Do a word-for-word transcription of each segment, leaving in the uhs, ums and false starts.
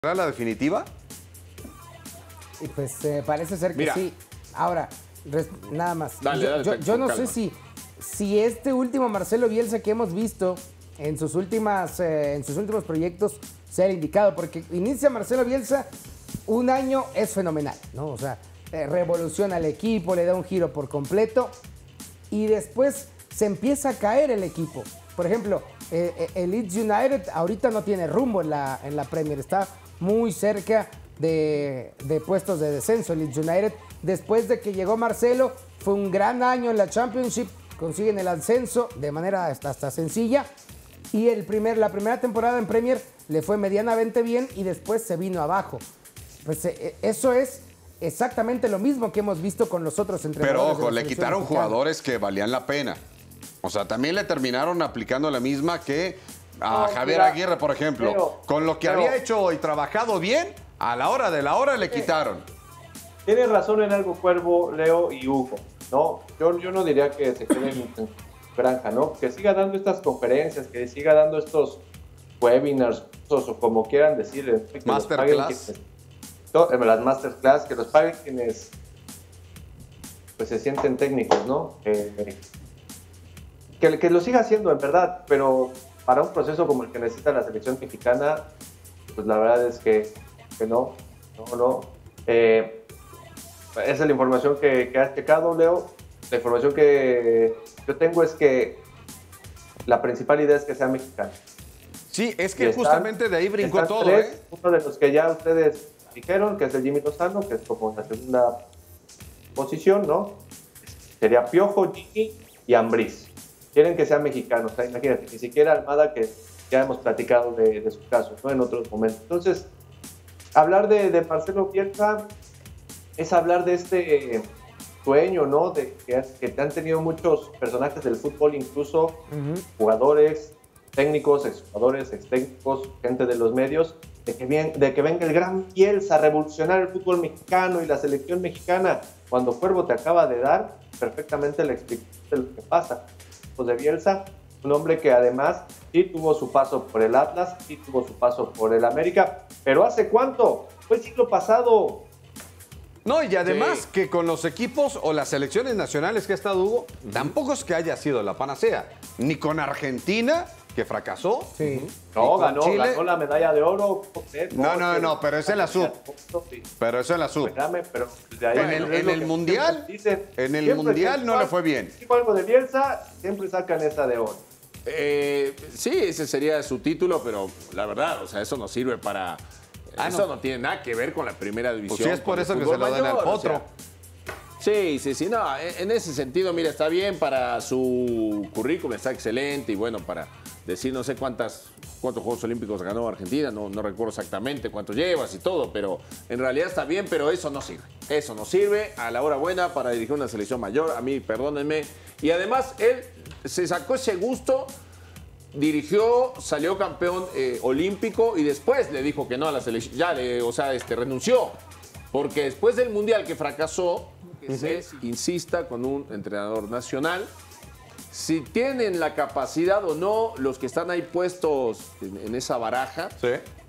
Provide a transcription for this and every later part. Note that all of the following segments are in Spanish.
¿Será la definitiva? Y pues eh, parece ser que Mira. sí. Ahora, res- nada más. Dale, yo, dale, yo- con yo no calma. sé si, si este último Marcelo Bielsa que hemos visto en sus, últimas, eh, en sus últimos proyectos sea el indicado, porque inicia Marcelo Bielsa, un año es fenomenal, ¿no? O sea, eh, revoluciona al equipo, le da un giro por completo y después se empieza a caer el equipo. Por ejemplo, eh, eh, el Leeds United ahorita no tiene rumbo en la, en la Premier, está muy cerca de, de puestos de descenso. El Leeds United, después de que llegó Marcelo, fue un gran año en la Championship, consiguen el ascenso de manera hasta, hasta sencilla y el primer, la primera temporada en Premier le fue medianamente bien y después se vino abajo. Pues eh, eso es exactamente lo mismo que hemos visto con los otros entrenadores. Pero de ojo, la le selección quitaron mexicana. jugadores que valían la pena. O sea, también le terminaron aplicando la misma que a No, Javier mira, Aguirre, por ejemplo. pero- Con lo que pero- había hecho y trabajado bien, a la hora de la hora le quitaron. Tienes razón en algo, Cuervo, Leo y Hugo, ¿no? Yo, yo no diría que se quede en, en granja, ¿no? Que siga dando estas conferencias, que siga dando estos webinars, o como quieran decir. Que los Masterclass. paguen quienes- to- eh, las masterclass, que los paguen quienes pues se sienten técnicos, ¿no? Eh, que, que lo siga haciendo, en verdad, pero para un proceso como el que necesita la selección mexicana, pues la verdad es que, que no, no, no. Eh, esa es la información que, que has checado, Leo. La información que yo tengo es que la principal idea es que sea mexicano. Sí, es Y que están- justamente de ahí brincó están todo, tres, ¿eh? Uno de los que ya ustedes dijeron, que es el Jimmy Lozano, que es como la segunda posición, ¿no? Sería Piojo, Jimmy y Ambriz. Quieren que sea mexicano, o sea, imagínate, ni siquiera Almada, que ya hemos platicado de, de su caso, ¿no? En otros momentos. Entonces, hablar de, de Marcelo Bielsa es hablar de este sueño, ¿no? De que, que han tenido muchos personajes del fútbol, incluso Ujú. jugadores, técnicos, exjugadores, extécnicos, gente de los medios, de que, bien, de que venga el gran Bielsa a revolucionar el fútbol mexicano y la selección mexicana, cuando Cuervo te acaba de dar perfectamente la explicación de lo que pasa. Pues de Bielsa, un hombre que además sí tuvo su paso por el Atlas, sí tuvo su paso por el América, pero ¿hace cuánto? Fue el siglo pasado. No, y además Sí. que con los equipos o las selecciones nacionales que ha estado Hugo, tampoco es que haya sido la panacea. Ni con Argentina, que fracasó. Sí. No, con ganó, Chile- ganó la medalla de oro. No, no, no, pero es en la sub. Sí. Pero eso en la sub. Espérame, pero de ahí En el- es en lo el que Mundial, siempre dicen. en el Siempre Mundial que no le fue bien. digo algo de Bielsa, siempre sacan esa de oro. Eh, sí, ese sería su título, pero la verdad, o sea, eso no sirve para... Ah, eso no. no. tiene nada que ver con la primera división. Pues sí, es por con el eso que fútbol se lo dan al mayor, o Potro. sea, sí, sí, sí, no, en en ese sentido, mira, está bien para su currículum, está excelente y bueno, para decir no sé cuántas, cuántos Juegos Olímpicos ganó Argentina, no, no recuerdo exactamente cuántos llevas y todo, pero en realidad está bien, pero eso no sirve. Eso no sirve a la hora buena para dirigir una selección mayor, a mí, perdónenme. Y además, él se sacó ese gusto, dirigió, salió campeón eh, olímpico y después le dijo que no a la selección, ya, le, o sea, este, renunció. Porque después del Mundial que fracasó, que se insista con un entrenador nacional. Si tienen la capacidad o no los que están ahí puestos en, en esa baraja, Sí.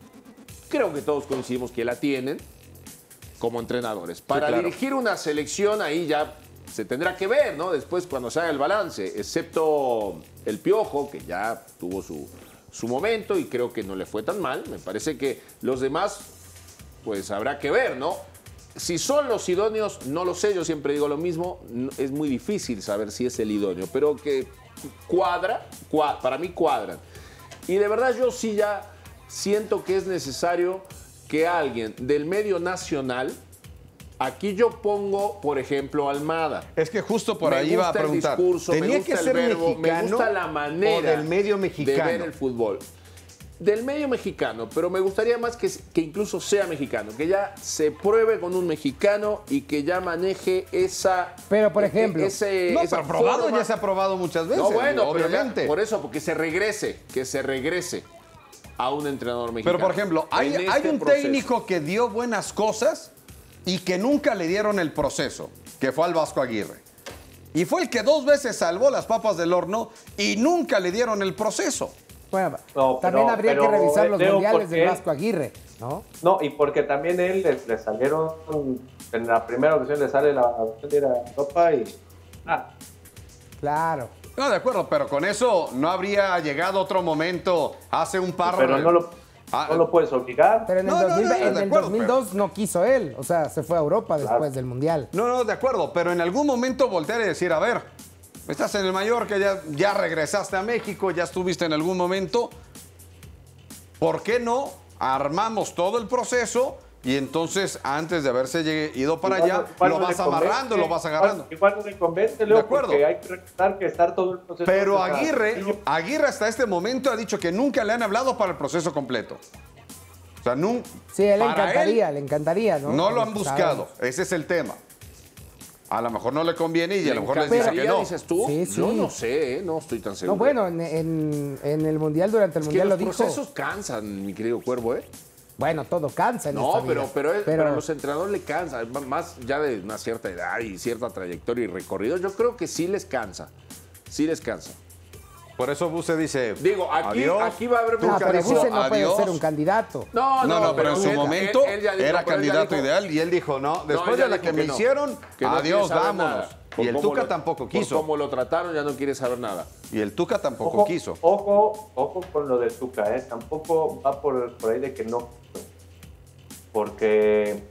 creo que todos coincidimos que la tienen como entrenadores. Para claro. dirigir una selección ahí ya se tendrá que ver, ¿no? Después cuando se haga el balance, excepto el Piojo, que ya tuvo su, su momento y creo que no le fue tan mal. Me parece que los demás, pues habrá que ver, ¿no? Si son los idóneos, no lo sé, yo siempre digo lo mismo, no- es muy difícil saber si es el idóneo, pero que cuadra, cua- para mí cuadran. Y de verdad yo sí ya siento que es necesario que alguien del medio nacional, aquí yo pongo, por ejemplo, Almada. Es que justo por Me ahí iba a gusta el preguntar. discurso, me ¿Tenía gusta que el ser verbo, me mexicano gusta la manera o del medio mexicano? de ver el fútbol. Del medio mexicano, pero me gustaría más que, que incluso sea mexicano, que ya se pruebe con un mexicano y que ya maneje esa... Pero, por e- ejemplo, ese, No, esa pero probado forma. ya se ha probado muchas veces. No, bueno, pero ya- obviamente. por eso, porque se regrese, que se regrese a un entrenador mexicano. Pero, por ejemplo, hay, En hay este un proceso. técnico que dio buenas cosas y que nunca le dieron el proceso, que fue al Vasco Aguirre. Y fue el que dos veces salvó las papas del horno y nunca le dieron el proceso. Bueno, No, también pero- habría pero, que revisar los Leo, mundiales ¿por del qué? Vasco Aguirre. ¿no? No, y porque también él le, le salieron, en la primera ocasión le sale la opción de ir a Europa y... Ah, Claro. No, de acuerdo, pero con eso no habría llegado otro momento hace un par pero no lo, Ah, no lo puedes obligar. Pero en el, No, no, dos mil, no, no, en de el acuerdo, dos mil dos no quiso él. O sea, se fue a Europa después Claro. del Mundial. No, no, de acuerdo, pero en algún momento voltear y decir, a ver, estás en el Mallorca, ya, ya regresaste a México, ya estuviste en algún momento, ¿por qué no armamos todo el proceso y entonces antes de haberse llegue- ido para Igual allá, no- igual lo no vas le amarrando, convence, lo vas agarrando? Igual, igual no le convence, De Leo, acuerdo. porque hay que recordar que estar todo el proceso... Pero o sea, Aguirre, sigue- Aguirre hasta este momento ha dicho que nunca le han hablado para el proceso completo. O sea, nun- Sí, él le para encantaría, él, le encantaría, ¿no? no lo han Sabemos. buscado, ese es el tema. A lo mejor no le conviene y a lo mejor les Pero- dice que no. ¿Dices tú? Sí, sí. Yo no sé, ¿eh? No estoy tan seguro. No, bueno, en, en- en el Mundial, durante el es que Mundial los lo dijo. procesos cansan, mi querido Cuervo, ¿eh? Bueno, todo cansa en No, esta pero, vida. pero, es- pero a los entrenadores le cansa, más ya de una cierta edad y cierta trayectoria y recorrido, yo creo que sí les cansa, sí les cansa. Por eso Buse dice, Digo, aquí, adiós. aquí va a haber No, Tuca pero dijo, Buse no puede adiós. ser un candidato. No, No, no, pero en su él- momento él- él ya dijo- era pero él ya candidato dijo- ideal y él dijo, no, después él ya de la dijo que me no, hicieron, que no adiós, quiere saber vámonos. nada. Por Y el cómo Tuca lo- tampoco por quiso. Como lo trataron, ya no quiere saber nada. Y el Tuca tampoco Ojo, quiso. ojo, ojo con lo del Tuca, ¿eh? Tampoco va por, por ahí de que no. Porque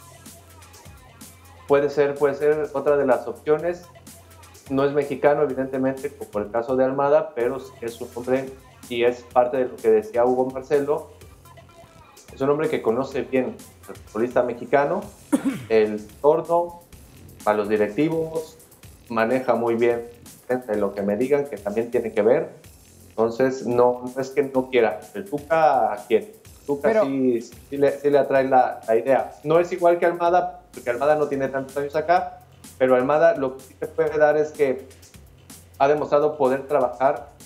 puede ser, puede ser otra de las opciones. No es mexicano, evidentemente, como el caso de Almada, pero sí es un hombre, y es parte de lo que decía Hugo Marcelo, es un hombre que conoce bien al futbolista mexicano, el entorno, a los directivos, maneja muy bien en lo que me digan, que también tiene que ver. Entonces, no, no es que no quiera. El Tuca quiere. El Tuca Pero- sí, sí le, sí le atrae la, la idea. No es igual que Almada, porque Almada no tiene tantos años acá, pero Almada lo que sí te puede dar es que ha demostrado poder trabajar